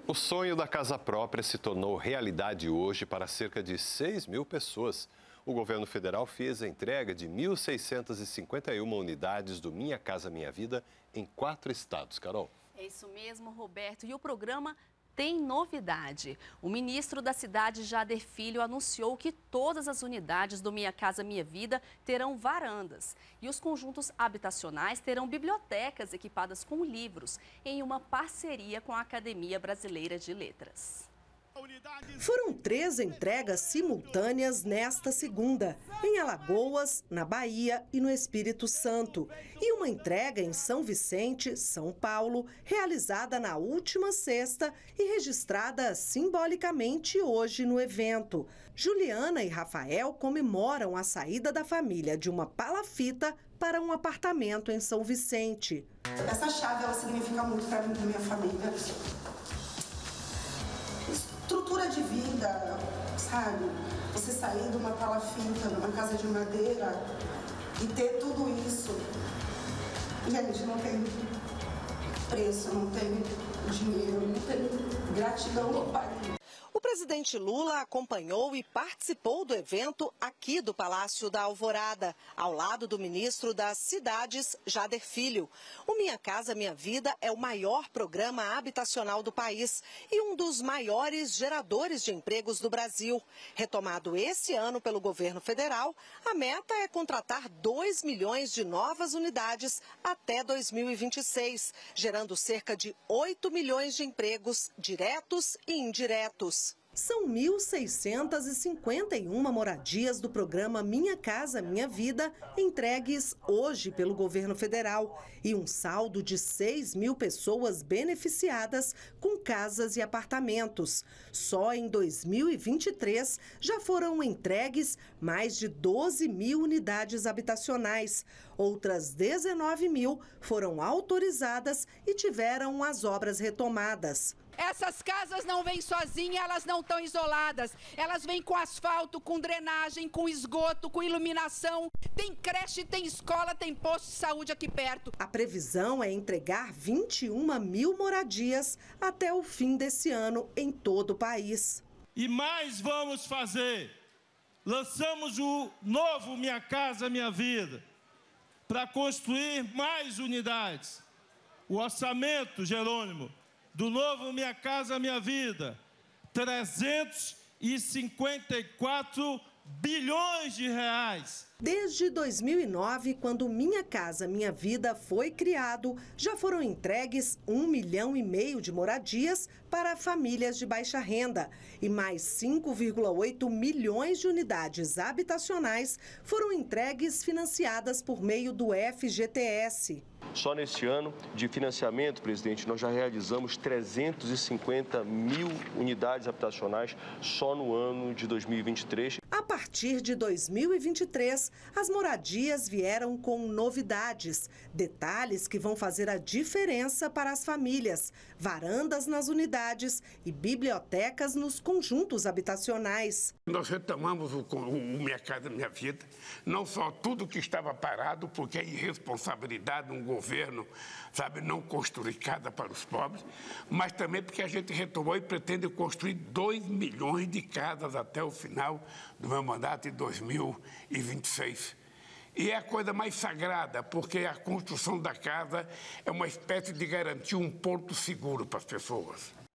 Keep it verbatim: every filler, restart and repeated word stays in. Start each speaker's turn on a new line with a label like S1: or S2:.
S1: O sonho da casa própria se tornou realidade hoje para cerca de seis mil pessoas. O governo federal fez a entrega de mil seiscentas e cinquenta e uma unidades do Minha Casa Minha Vida em quatro estados. Carol.
S2: É isso mesmo, Roberto. E o programa tem novidade. O ministro da Cidade, Jader Filho, anunciou que todas as unidades do Minha Casa Minha Vida terão varandas. E os conjuntos habitacionais terão bibliotecas equipadas com livros, em uma parceria com a Academia Brasileira de Letras.
S3: Foram três entregas simultâneas nesta segunda, em Alagoas, na Bahia e no Espírito Santo. E uma entrega em São Vicente, São Paulo, realizada na última sexta e registrada simbolicamente hoje no evento. Juliana e Rafael comemoram a saída da família de uma palafita para um apartamento em São Vicente.
S4: Essa chave, ela significa muito para mim e para minha família. Estrutura de vida, sabe? Você sair de uma palafita, de uma casa de madeira e ter tudo isso. Gente, não tem preço, não tem dinheiro, não tem gratidão no país.
S3: O presidente Lula acompanhou e participou do evento aqui do Palácio da Alvorada, ao lado do ministro das Cidades, Jader Filho. O Minha Casa Minha Vida é o maior programa habitacional do país e um dos maiores geradores de empregos do Brasil. Retomado esse ano pelo governo federal, a meta é contratar dois milhões de novas unidades até dois mil e vinte e seis, gerando cerca de oito milhões de empregos diretos e indiretos. São mil seiscentas e cinquenta e uma moradias do programa Minha Casa Minha Vida entregues hoje pelo governo federal e um saldo de seis mil pessoas beneficiadas com casas e apartamentos. Só em dois mil e vinte e três já foram entregues mais de doze mil unidades habitacionais. Outras dezenove mil foram autorizadas e tiveram as obras retomadas.
S5: Essas casas não vêm sozinhas, elas não estão isoladas. Elas vêm com asfalto, com drenagem, com esgoto, com iluminação. Tem creche, tem escola, tem posto de saúde aqui perto.
S3: A previsão é entregar vinte e uma mil moradias até o fim desse ano em todo o país.
S6: E mais vamos fazer. Lançamos o novo Minha Casa Minha Vida para construir mais unidades. O orçamento, Jerônimo, do novo Minha Casa Minha Vida, trezentos e cinquenta e quatro bilhões de reais.
S3: Desde dois mil e nove, quando Minha Casa Minha Vida foi criado, já foram entregues um milhão e meio de moradias para famílias de baixa renda e mais cinco vírgula oito milhões de unidades habitacionais foram entregues financiadas por meio do F G T S.
S7: Só neste ano de financiamento, presidente, nós já realizamos trezentos e cinquenta mil unidades habitacionais só no ano de dois mil e vinte e três.
S3: A partir de dois mil e vinte e três, as moradias vieram com novidades, detalhes que vão fazer a diferença para as famílias, varandas nas unidades e bibliotecas nos conjuntos habitacionais.
S8: Nós retomamos o, o Minha Casa Minha Vida, não só tudo que estava parado, porque é irresponsabilidade de um governo, sabe, não construir casa para os pobres, mas também porque a gente retomou e pretende construir dois milhões de casas até o final do meu mandato em dois mil e vinte e seis. E é a coisa mais sagrada, porque a construção da casa é uma espécie de garantir um porto seguro para as pessoas.